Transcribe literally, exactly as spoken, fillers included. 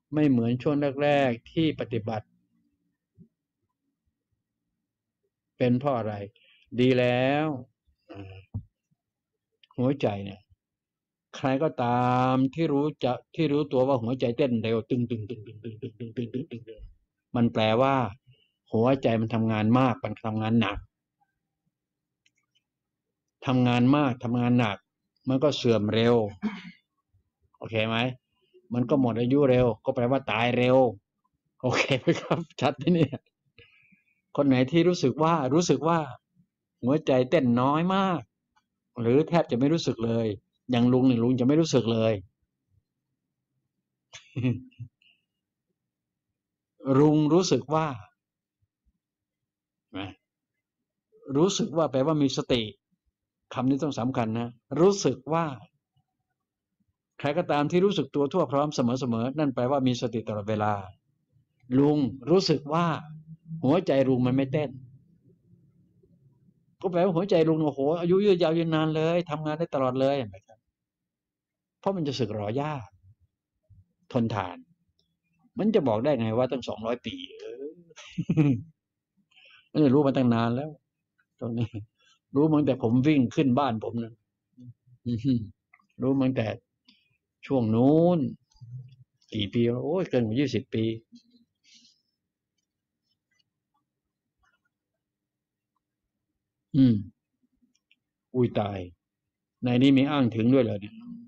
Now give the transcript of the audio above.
ไม่เหมือนช่วงแรกๆที่ปฏิบัติเป็นเพราะอะไรดีแล้วหัวใจเนี่ยใครก็ตามที่รู้จะที่รู้ตัวว่าหัวใจเต้นเร็วตึงตึงตึงตึงตึงตึงตึงตึงตึงตึงตึงมันแปลว่าหัวใจมันทำงานมากมันทำงานหนักทำงานมากทำงานหนักมันก็เสื่อมเร็วโอเคไหมมันก็หมดอายุเร็วก็แปลว่าตายเร็วโอเคไหมครับชัดไหมเนี่ยคนไหนที่รู้สึกว่ารู้สึกว่าหัวใจเต้นน้อยมากหรือแทบจะไม่รู้สึกเลยอย่างลุงเนี่ยลุงจะไม่รู้สึกเลยลุงรู้สึกว่านะรู้สึกว่าแปลว่ามีสติคำนี้ต้องสำคัญนะรู้สึกว่าใครก็ตามที่รู้สึกตัวทั่วพร้อมเสมอๆนั่นแปลว่ามีสติตลอดเวลาลุงรู้สึกว่าหัวใจลุงมันไม่เต้นก็แปลว่าหัวใจลุงโอ้โหอายุยืนยาวยืนนานเลยทำงานได้ตลอดเลยนะครับเพราะมันจะสึกหรอยากทนทานมันจะบอกได้ไงว่าตั้งสองร้อยปีเออเออรู้มาตั้งนานแล้วตรงนี้รู้มาตั้งแต่ผมวิ่งขึ้นบ้านผมนะรู้มาตั้งแต่ช่วงนู้นกี่ปีแล้วโอ้ยเกินกว่ายี่สิบปีอืมอุ้ยตายในนี้มีอ้างถึงด้วยเหรอเนี่ย